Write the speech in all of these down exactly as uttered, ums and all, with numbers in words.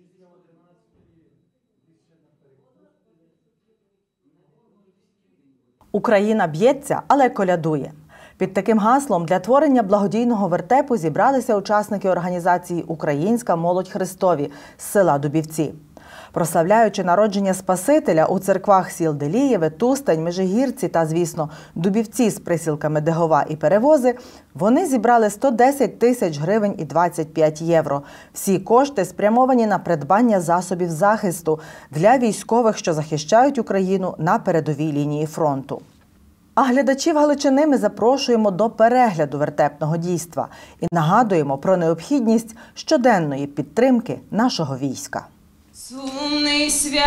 Україна б'ється, але колядує. Під таким гаслом для творення благодійного вертепу зібралися учасники організації «Українська молодь Христові» з села Дубівці. Прославляючи народження Спасителя у церквах сіл Делієве, Тустань, Межигірці та, звісно, Дубівці з присілками Дегова і Перевози, вони зібрали сто десять тисяч гривень і двадцять п'ять євро. Всі кошти спрямовані на придбання засобів захисту для військових, що захищають Україну на передовій лінії фронту. А глядачів Галичини ми запрошуємо до перегляду вертепного дійства і нагадуємо про необхідність щоденної підтримки нашого війська. Сумний святий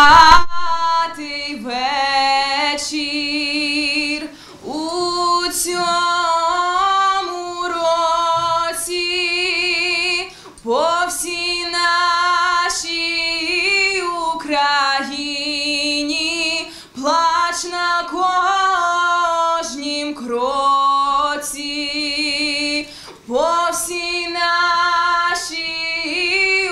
вечір у цьому році по всій нашій Україні плач на кожнім кроці, по всій нашій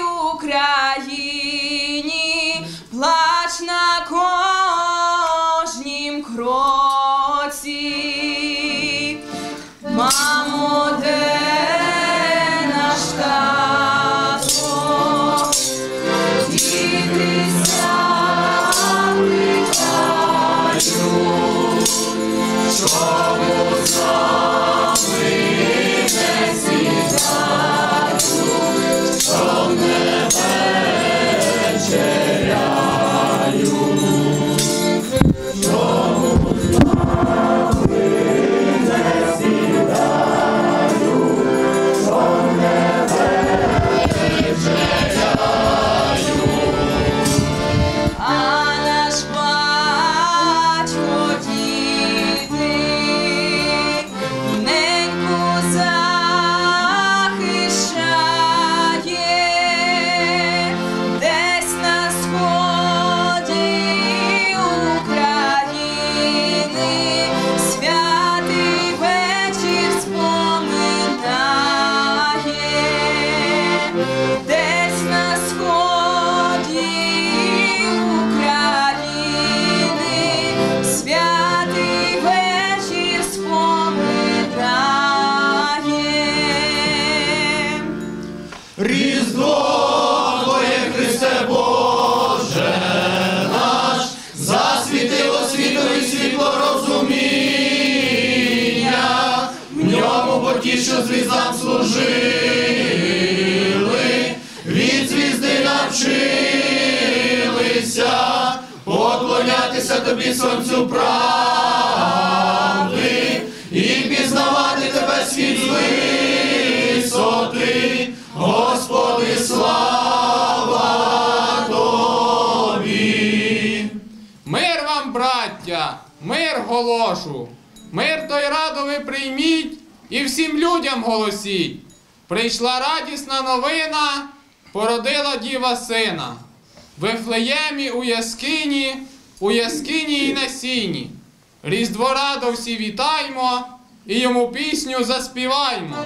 Україні плач на кожнім кроці. Мамо, де наш тато? Дітися питають, чому саме не сідають, що не вечеряють, чому саме не сідають, що не вечеряють. А наш батько діти неньку захищає, десь на сході України святий вечір споминає, десь на сході України святий вечір споминає. Різдво Твоє, Христе Боже наш, засвітило світові світло розуміння, в ньому потішу звіздам служили, від звізди навчилися поклонятися Тобі, сонцю правди, і пізнавати Тебе світ з висоти. Господи, слава Тобі! Мир вам, браття, мир голошу, мир той радо ви прийміть і всім людям голосіть. Прийшла радісна новина, породила діва сина. В Вифлеємі у яскині, у яскині і на сіні. Різдво радо всі вітаймо і йому пісню заспіваймо.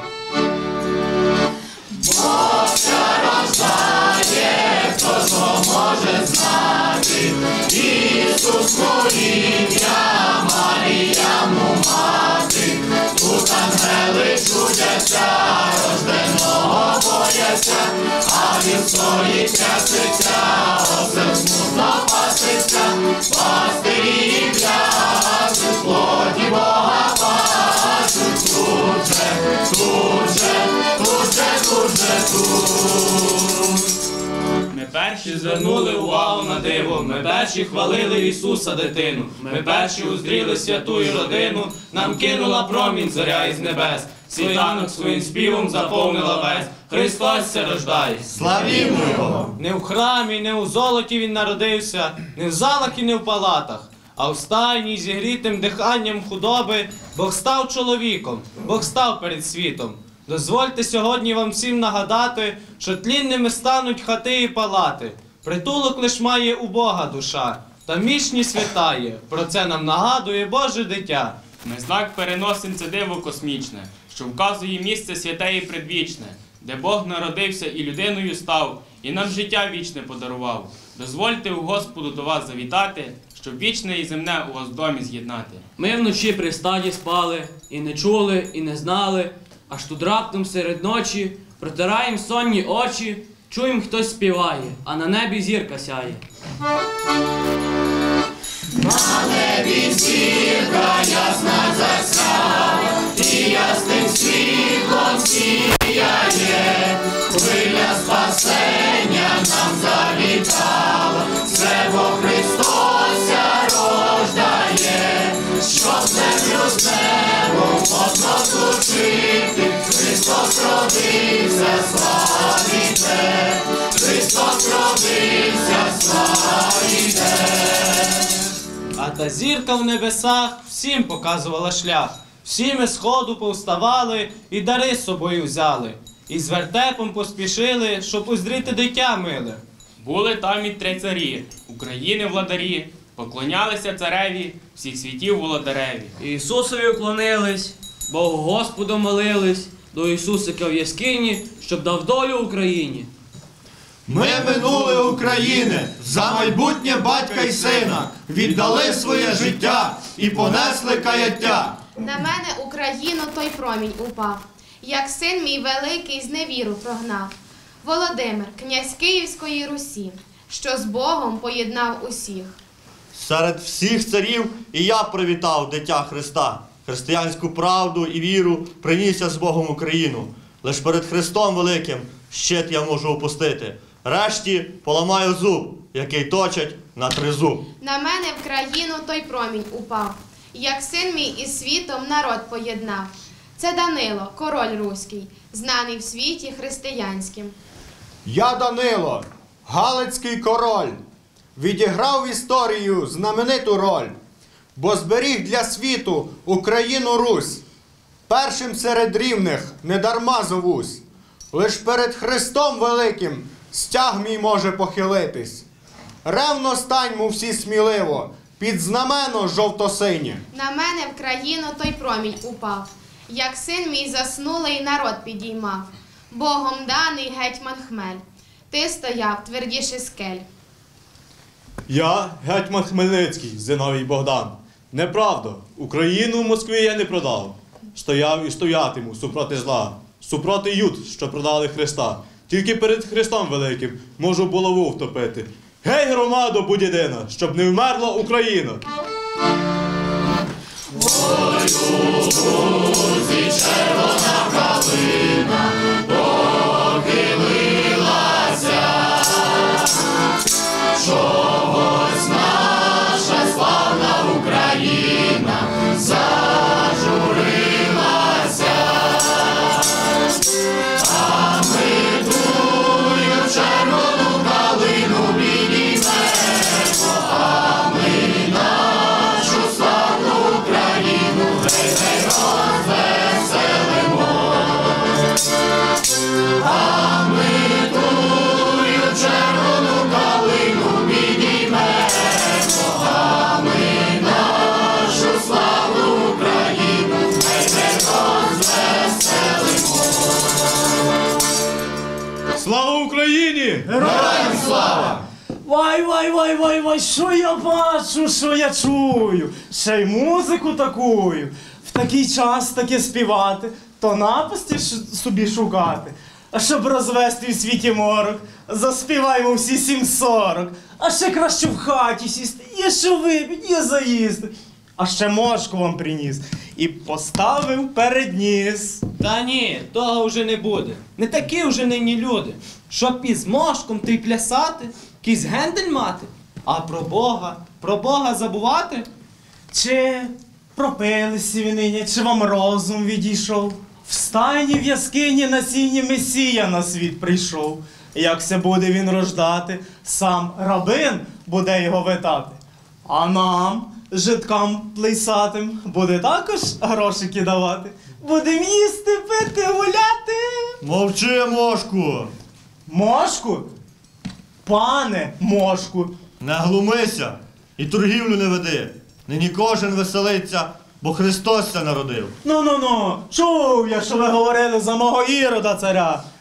Богся рождає, хто зможе знати, Ісус ім'я, Марія му мати. Тут ангели чудяться, рожденого бояться, а він стоїть трясеться, осел смутно паситься, пастирі пляшуть, плоді Бога бачуть, тут же, тут же, тут же, тут же, тут. Ми перші звернули увагу на диво, ми перші хвалили Ісуса дитину, ми перші уздріли святую родину, нам кинула промінь зоря із небес, світанок своїм співом заповнила весь, Христос се рождає. Славімо Його! Не в храмі, не у золоті Він народився, не в залах і не в палатах, а в стайні зігрітим диханням худоби Бог став чоловіком, Бог став перед світом. Дозвольте сьогодні вам всім нагадати, що тлінними стануть хати і палати. Притулок лиш має у Бога душа, та мішні святає, про це нам нагадує Боже дитя. Ми знак переносим це диво космічне, що вказує місце святе і предвічне. де Бог народився і людиною став, і нам життя вічне подарував. Дозвольте у Господу до вас завітати, щоб вічне і земне у вас в домі з'єднати. Ми вночі при стаді спали, і не чули, і не знали, аж тут раптом серед ночі протираєм сонні очі, чуєм, хтось співає, а на небі зірка сяє. На небі зірка ясна засяяла, і ясним світлом сіяє. Хвиля спасення нам завітала, це Бог Христос рождає, щоб землю з небом одно злучити. Христос родився, славіте, Христос родився, славіте. А та зірка в небесах всім показувала шлях. Всі ми з ходу повставали і дари з собою взяли. І з вертепом поспішили, щоб уздріти дитя миле. Були там і три царі, України владарі, поклонялися цареві, всіх світів володареві. Ісусові уклонились, Богу Господу молились, до Ісусика в яскині, щоб дав долю Україні. Ми минули України за майбутнє батька й сина, віддали своє життя і понесли каяття. На мене Україну той промінь упав, як син мій великий з невіру прогнав. Володимир, князь Київської Русі, що з Богом поєднав усіх. Серед всіх царів і я привітав дитя Христа. Християнську правду і віру приніс я з Богом Україну. Лиш перед Христом великим щит я можу опустити. Решті поламаю зуб, який точать на тризуб. На мене в країну той промінь упав, як син мій із світом народ поєднав. Це Данило, король руський, знаний в світі християнським. Я Данило, Галицький король, відіграв в історію знамениту роль, бо зберіг для світу Україну Русь. Першим серед рівних недарма зовусь, лиш перед Христом великим стяг мій може похилитись. Ревно станьмо всі сміливо, під знамено жовто-синє. На мене в країну той промінь упав, як син мій заснулий народ підіймав. Богом даний гетьман Хмель, ти стояв твердіше скель. Я гетьман Хмельницький, Зиновій Богдан. Неправда, Україну в Москві я не продав. Стояв і стоятиму супроти зла, супроти ют, що продали Христа. Тільки перед Христом великим можу булаву втопити. Гей, громадо, будь єдина, щоб не вмерла Україна! Ой, у лузі червона калина похилилася, чогось наша славна Україна зажурилася, а ми тую червону калину підіймемо, а ми нашу славну Україну гей-гей розвеселимо. А ми тую червону калину підіймемо, а ми нашу славну Україну гей-гей розвеселимо. Слава Україні! Героям слава! Вай, вай, вай, вай, вай, що я бачу, що я чую, ще й музику такую. В такий час таке співати, то напасті ш- собі шукати. А щоб розвести в світі морок, заспіваймо всі сім сорок. А ще краще в хаті сісти, є що випить, є заїсти. А ще мошку вам приніс і поставив перед ніс. Та ні, того вже не буде. Не такі вже нині люди. Щоб із мошком ти й плясати, кізь гендель мати. А про Бога, про Бога забувати? Чи пропилися ви нині, чи вам розум відійшов? В стайні в яскині на сіні Месія на світ прийшов. Якся буде він рождати, сам рабин буде його витати. А нам, житкам плейсатим, буде також грошики давати. Будем їсти, пити, гуляти. Мовчи, мошку! Мошку? Пане мошку, Не глумися і торгівлю не веди. Нині кожен веселиться, бо Христос ся народив. ну-ну-ну, чув я, що ви говорили за мого Ірода царя.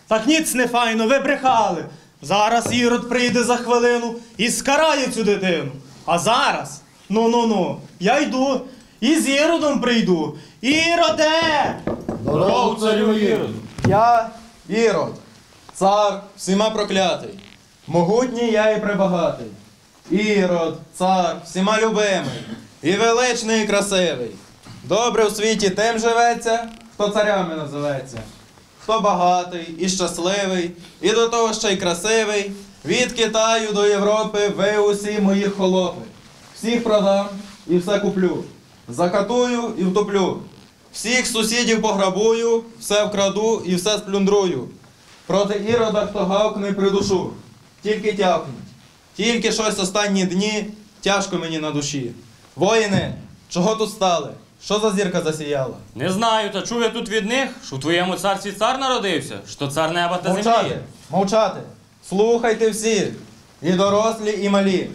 Так ніц не файно, ви брехали. Зараз Ірод прийде за хвилину і скарає цю дитину. А зараз, ну-ну-ну, я йду і з Іродом прийду. Іроде! Здоров, царю Іроду! Я Ірод, цар всіма проклятий, могутній я і пребагатий. Ірод, цар всіма любимий, і величний, і красивий. Добре у світі тим живеться, хто царями називеться. Хто багатий і щасливий, і до того ще й красивий. Від Китаю до Європи ви усі мої холопи. Всіх продам і все куплю, закатую і втоплю. Всіх сусідів пограбую, все вкраду і все сплюндрую. Проти Ірода хто гавкне придушу. Тільки тявкнуть. Тільки щось останні дні тяжко мені на душі. Воїни, чого тут стали? Що за зірка засіяла? Не знаю, та чув я тут від них, що в твоєму царстві цар народився, що цар неба та землі. Мовчати, мовчати. Слухайте всі, і дорослі, і малі.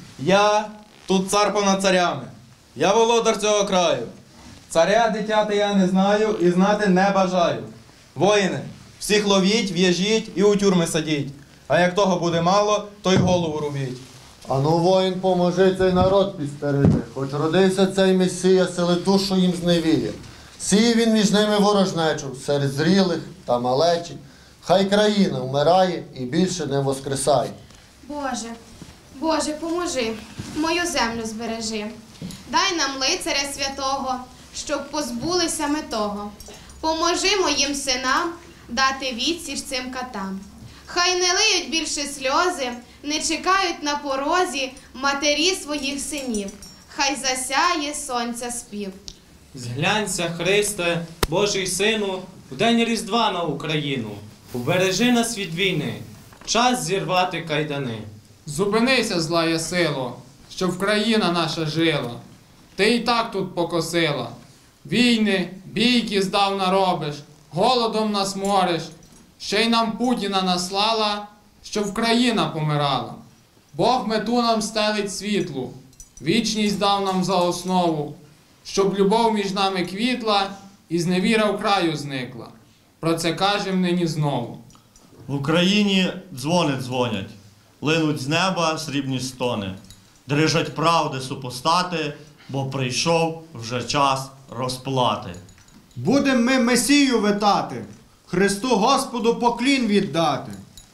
Я тут цар понад царями. Я володар цього краю. Царя дитяти я не знаю і знати не бажаю. Воїни, всіх ловіть, в'яжіть і у тюрми садіть. А як того буде мало, то й голову рубіть. Ану, воїн, поможи цей народ підстерегти. Хоч родився цей Месія, сили душу їм зневіє. Сіє він між ними ворожнечу, серед зрілих та малечі. Хай країна вмирає і більше не воскресає. Боже, Боже, поможи, мою землю збережи. Дай нам лицаря святого, щоб позбулися ми того. Поможи моїм синам дати відсіч цим катам. Хай не лиють більше сльози, не чекають на порозі матері своїх синів. Хай засяє сонця спів. Зглянься, Христе, Божий Сину, в день Різдва на Україну. Убережи нас від війни, час зірвати кайдани. Зупинися, злая сило, щоб країна наша жила. Ти і так тут покосила. Війни, бійки здавна робиш, голодом нас мориш. Ще й нам Путіна наслала, щоб країна помирала. Бог мету нам стелить світлу, вічність дав нам за основу, щоб любов між нами квітла і зневіра в краю зникла. Про це кажем нині знову. В Україні дзвони дзвонять, линуть з неба срібні стони. Дрижать правди супостати, бо прийшов вже час розплати. Будем ми Месію витати, Христу Господу поклін віддати.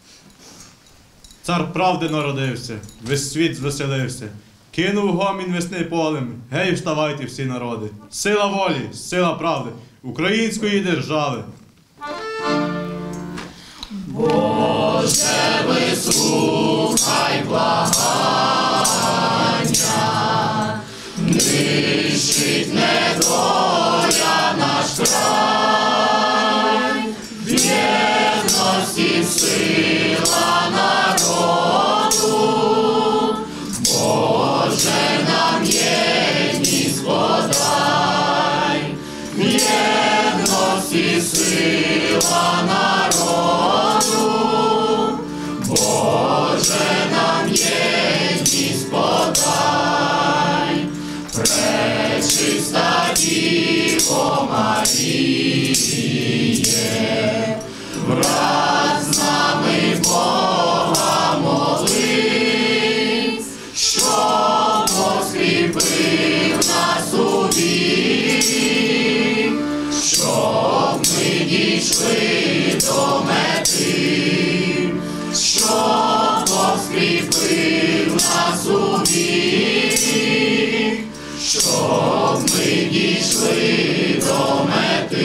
Цар правди народився, весь світ звеселився. Кинув гомін весни полем, гей, вставайте всі народи. Сила волі, сила правди, української держави. Боже, вислухай благання, нищить недоля наш край, в єдності сила народу, Боже, нам єдність подай, в єдності сила народу, Боже, нам єдність подай, пречиста Діво Маріє, враз з нами Бога молись, щоб поскріпив нас у вірі, щоб ми дійшли до мети, щоб поскріпив нас у вірі, щоб ми дійшли до мети.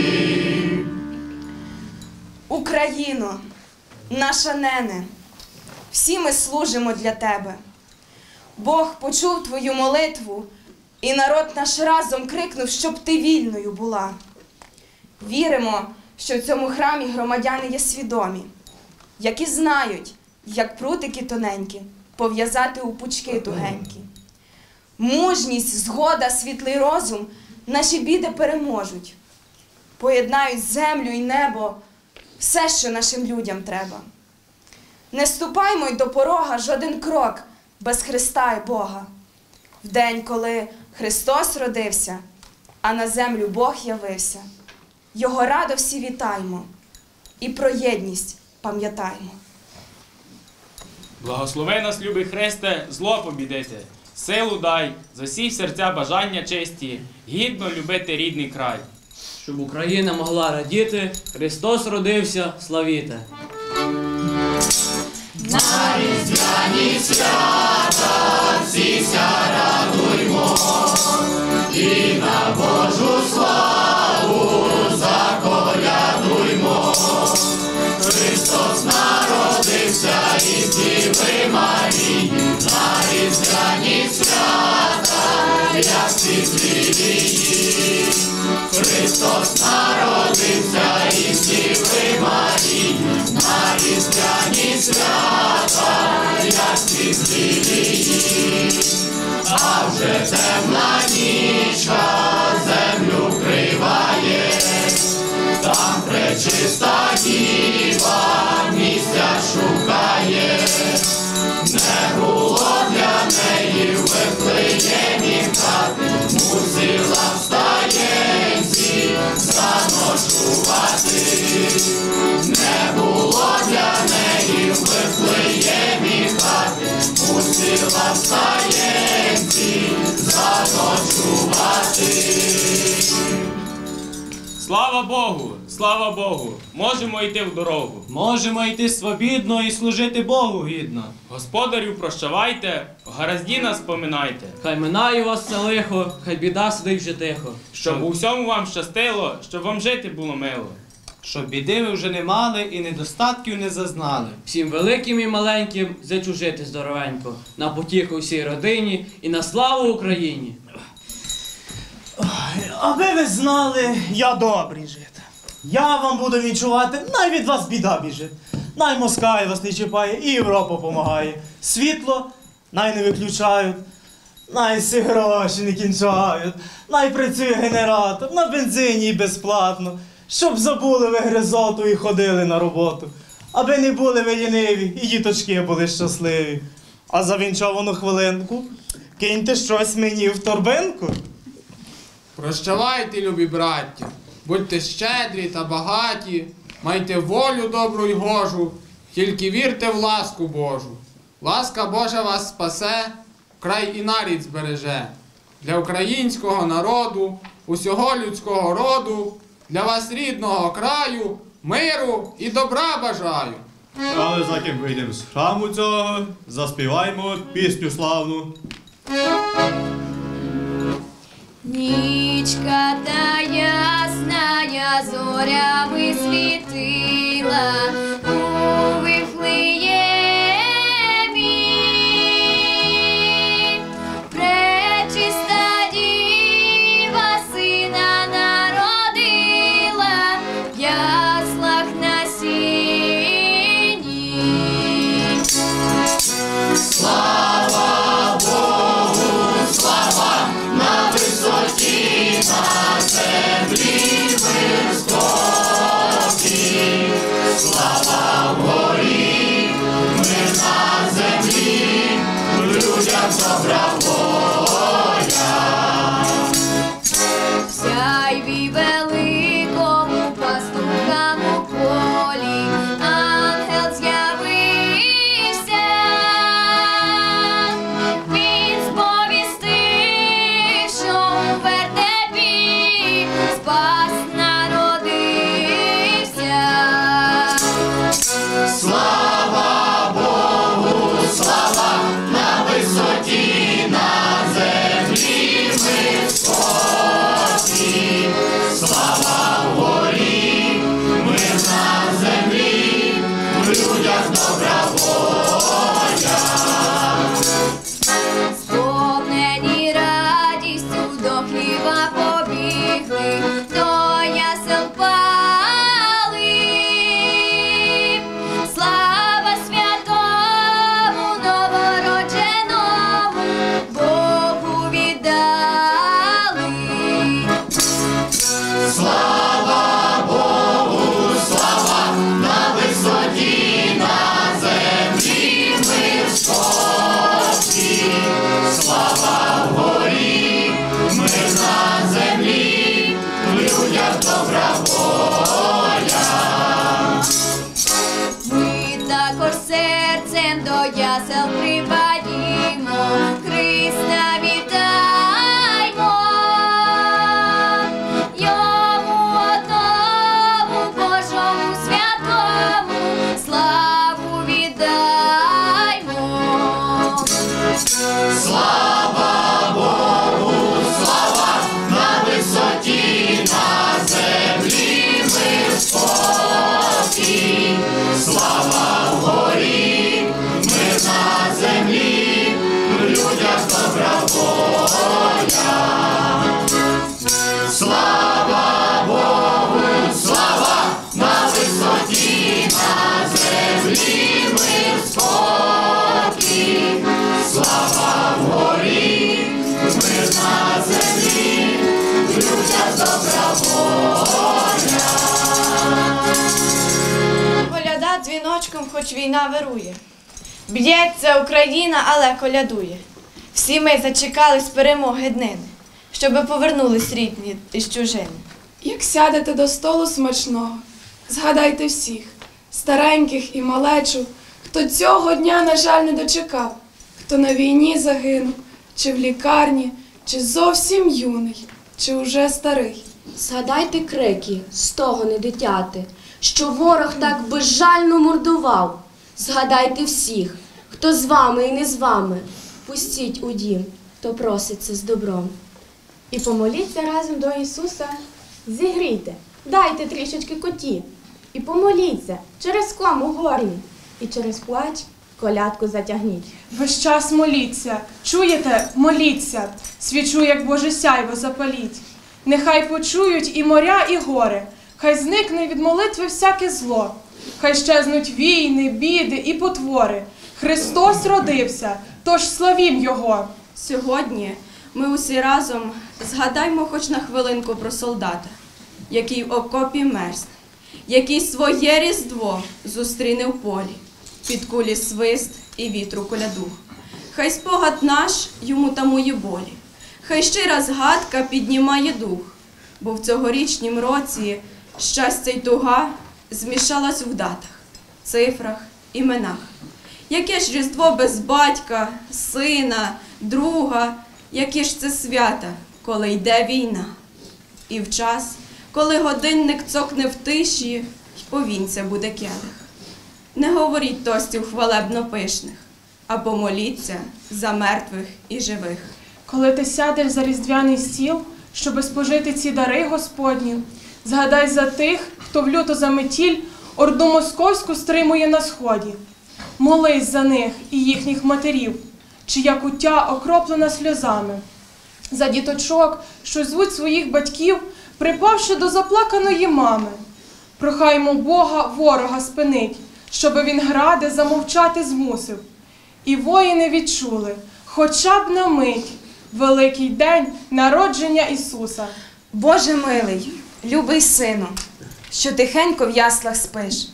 Україно, наша нене, всі ми служимо для тебе. Бог почув твою молитву, і народ наш разом крикнув, щоб ти вільною була. Віримо, що в цьому храмі громадяни є свідомі, які знають, як прутики тоненькі пов'язати у пучки тугенькі. Мужність, згода, світлий розум наші біди переможуть. Поєднають землю і небо, все, що нашим людям треба. Не ступаймо й до порога жоден крок без Христа і Бога. В день, коли Христос родився, а на землю Бог явився, Його радо всі вітаймо. і про єдність пам'ятаємо. Благослови нас, любий Христе, зло побідити. Силу дай, засій в серця бажання честі, гідно любити рідний край. Щоб Україна могла радіти, Христос родився, славіте. На різдвяні свята всіся радуймо, і на Божу славу заколядуймо. Христос народився із Діви Марії, на різдвяні свята, як всі звірії. Христос народився із Діви Марії, на різдвяні свята, як всі звірії. А вже темна нічка землю вкриває, там пречиста діва місця шукає. Не було для неї в Вифлеємі хати, мусила в стаєнці заночувати. Не було для неї в Вифлеємі хати, мусила в стаєнці заночувати. Слава Богу! Слава Богу! Можемо йти в дорогу. Можемо йти свобідно і служити Богу гідно. Господарю, прощавайте, в гаразді нас поминайте. Хай минає вас це лихо, хай біда сидить вже тихо. Щоб у всьому вам щастило, щоб вам жити було мило. Щоб біди ви вже не мали і недостатків не зазнали. Всім великим і маленьким зачужити здоровенько, на потіху всій родині і на славу Україні. Аби ви знали, я добрий жит. Я вам буду відчувати, най від вас біда біжить. Най Москаль вас не чіпає, і Європа помагає. Світло най не виключають, най всі гроші не кінчають, най працює генератор, на бензині і безплатно. Щоб забули ви гризоту і ходили на роботу. Аби не були ви ліниві, і діточки були щасливі. А за вінчовану хвилинку киньте щось мені в торбинку. Прощавайте, любі браття, будьте щедрі та багаті, майте волю добру й гожу, тільки вірте в ласку Божу. Ласка Божа вас спасе, край і нарід збереже. Для українського народу, усього людського роду, для вас рідного краю, миру і добра бажаю. Але за ким вийдемо з храму цього, заспіваймо пісню славну. Нічка та ясная зорями світила у Вифлеємі. Пречиста діва сина народила в яслах на сіні. Слава Богу, слава на висоті, на землі мир спокій. Слава вгорі, мир на землі, людям добра воля. Сяйві великому пастухам у полі ангел з'явився. Він сповістив, що у вертепі спас народився. Слава Богу, слава на висоті, на ясел припадімо, Христа вітаймо, йому одному Божому святому славу віддаймо. Слава Богу, слава на висоті, на землі мир спокій. Слава вгорі, мир на землі, в людях добра воля. Слава Богу, слава на висоті, на землі мир спокій. Слава вгорі, мир на землі, в людях добра воля. Коляда дзвіночком, хоч війна вирує. Б'ється Україна, але колядує. Всі ми зачекались перемоги днини, щоби повернулись рідні із чужини. Як сядете до столу смачного, згадайте всіх, стареньких і малечу, хто цього дня, на жаль, не дочекав, хто на війні загинув, чи в лікарні, чи зовсім юний, чи уже старий. Згадайте крики, стогони дитяти, що ворог так безжально мордував. Згадайте всіх, хто з вами і не з вами. Пустіть у дім, хто проситься з добром. І помоліться разом до Ісуса, зігрійте, дайте трішечки коті. І помоліться через кому горні, і через плач колядку затягніть. Весь час моліться, чуєте? Моліться, свічу, як Боже сяйво, запаліть. Нехай почують і моря, і гори, хай зникне від молитви всяке зло, хай щезнуть війни, біди і потвори. Христос родився, тож славім Його. Сьогодні ми усі разом згадаймо хоч на хвилинку про солдата, який в окопі мерзне, який своє різдво зустріне в полі, під кулі свист і вітру колядух. Хай спогад наш йому тамує болі, хай щира згадка піднімає дух, бо в цьогорічнім році щастя й туга змішалась в датах, цифрах, іменах. Яке ж різдво без батька, сина, друга, які ж це свята, коли йде війна. І в час, коли годинник цокне в тиші, й повінця буде келих. Не говоріть тостів хвалебно пишних, а помоліться за мертвих і живих. Коли ти сядеш за різдвяний стіл, щоби спожити ці дари Господні, згадай за тих, хто в люту заметіль орду московську стримує на сході. Молись за них і їхніх матерів, чия куття окроплена сльозами. За діточок, що звуть своїх батьків, припавши до заплаканої мами. Прохаймо Бога ворога спинить, щоби він гради замовчати змусив. І воїни відчули, хоча б на мить, великий день народження Ісуса. Боже милий, любий сину, що тихенько в яслах спиш.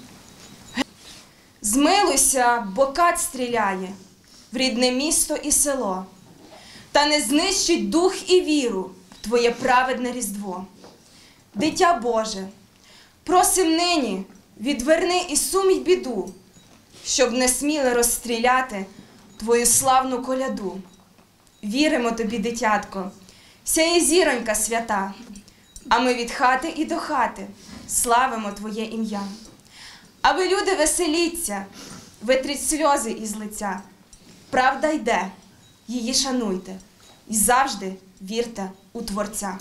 Змилуйся, бо кат стріляє в рідне місто і село, та не знищить дух і віру в твоє праведне різдво. Дитя Боже, просим нині, відверни і сум й біду, щоб не сміли розстріляти твою славну коляду. Віримо тобі, дитятко, сяє зіронька свята, а ми від хати і до хати славимо твоє ім'я. А ви, люди, веселіться, витріть сльози із лиця. Правда йде, її шануйте і завжди вірте у Творця.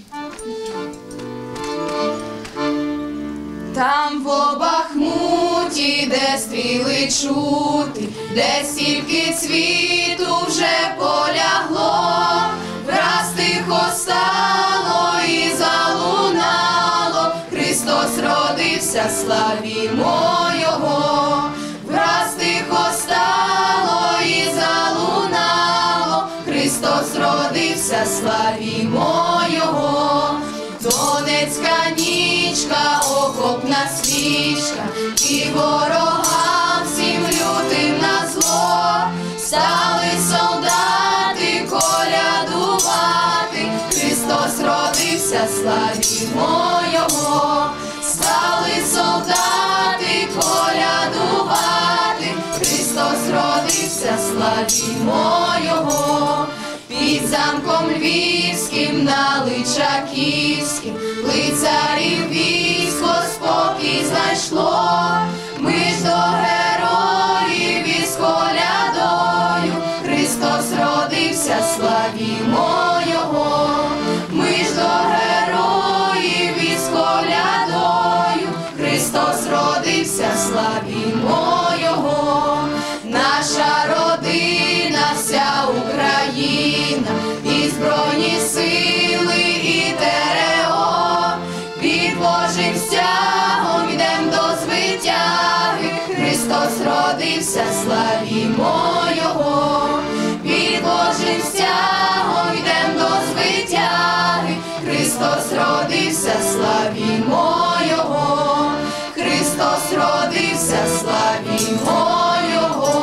Там по Бахмуті, де стріли чути, де стільки цвіту вже полягло, враз тихо стало і залунало, Христос родився, славімо Його. Враз тихо стало і залунало, Христос родився, славімо Його. Донецька нічка, окопна свічка, і ворогам всім лютим на зло, стали солдати колядувати, Христос родився, славімо Його. Стали солдати колядувати, Христос родився, славімо Його. Під замком львівським на Личаківським лицарів військо спокій знайшло. Ми ж до героїв із колядою, Христос родився, славімо Його. Ми ж до героїв із колядою, Христос родився, славімо Його. Наша родина, вся Україна, і Збройні сили, і ТРО, під Божим стягом йдем до звитяги, Христос родився, славімо Його. Під Божим стягом йдем до звитяги, Христос родився, славімо Його. Христос родився, славімо Його.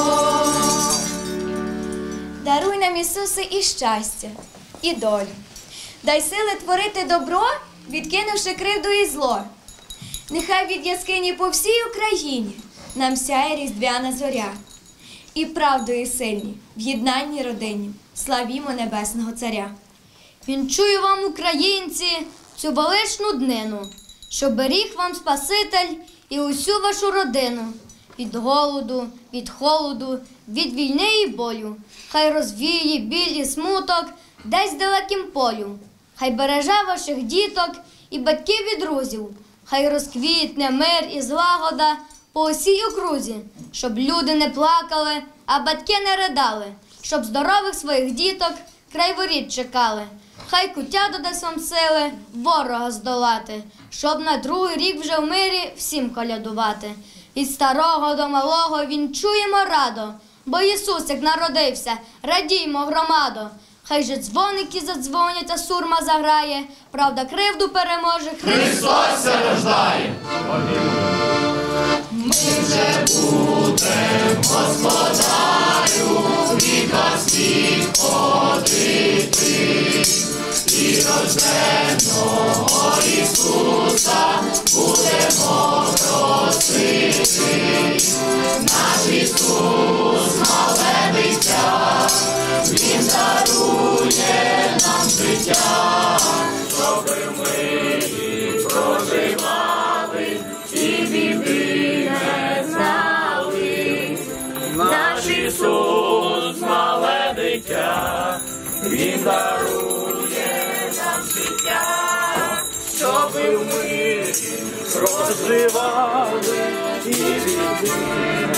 Даруй нам, Ісусе, і щастя, і долю. Дай сили творити добро, відкинувши кривду і зло. Нехай від яскині по всій Україні нам сяє різдвяна зоря. І правдою сильні в єднанні родині славімо Небесного Царя. Вінчую вам, українці, цю величну днину, що беріг вам Спаситель і усю вашу родину. Від голоду, від холоду, від війни і болю. Хай розвіє біль і смуток десь далеким полю. Хай береже ваших діток і батьків і друзів. Хай розквітне мир і злагода по усій окрузі. Щоб люди не плакали, а батьки не ридали. Щоб здорових своїх діток край воріт чекали. Хай куття додасть вам сили ворога здолати. Щоб на другий рік вже в мирі всім колядувати. Від старого до малого вінчуємо радо, бо Ісус, як народився, радіймо, громадо. Хай же дзвоники задзвонять, а сурма заграє, правда кривду переможе, Христос се рождає. Ми вже будем, Господарю, віка світ ходити, і рожденого Ісуса будемо просити. Наш Ісус, мале дитя, Він дарує нам життя, щоби ми проживали і біди не знали. Наш Ісус, мале дитя, Він дарує нам життя, щоби ми проживали і біди